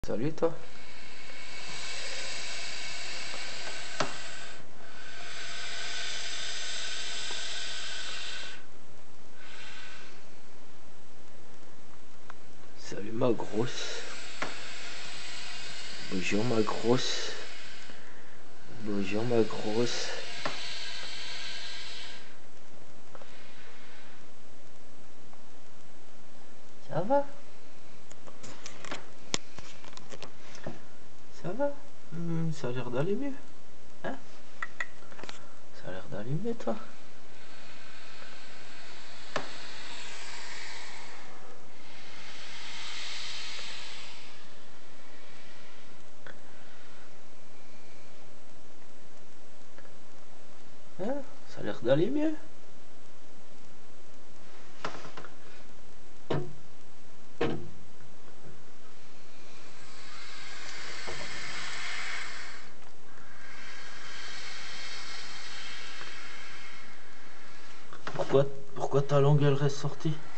Salut toi. Salut ma grosse. Bonjour ma grosse. Bonjour ma grosse. Ça va? Ça va? Ça a l'air d'aller mieux. Hein? Ça a l'air d'aller mieux toi. Hein? Ça a l'air d'aller mieux. Pourquoi ta langue elle reste sortie?